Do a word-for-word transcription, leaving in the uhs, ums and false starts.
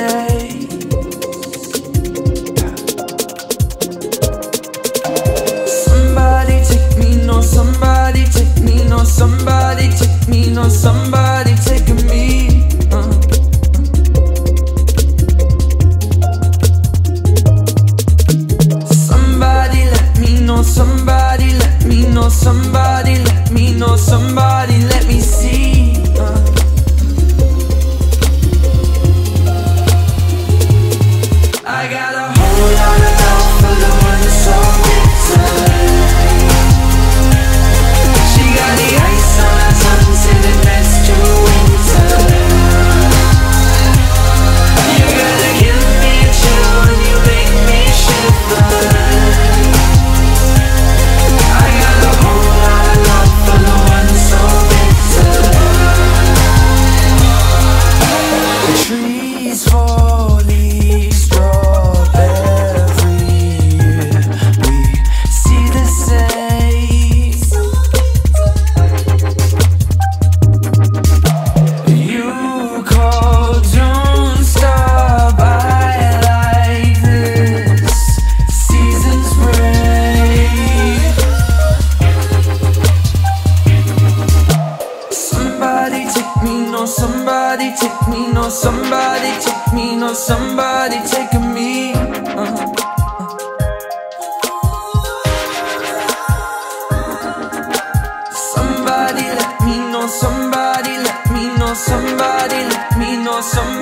days. Somebody take me, no somebody take me, no somebody take me, no somebody taking me. uh. Somebody let me know, somebody let me know, somebody let me know, somebody let me see. uh. I got a whole lot of love for the one that's so bitter. She got the ice on her tongue till it next to winter. You gotta give me a chill when you make me shiver. I got a whole lot of love for the one that's so bitter. The trees fall leaves drop every year. We see the same. You call, don't stop. I like this. Seasons break. Somebody take me, no somebody take me, no somebody take me, no somebody taking me. uh. Somebody let me know, somebody let me know, somebody let me know, somebody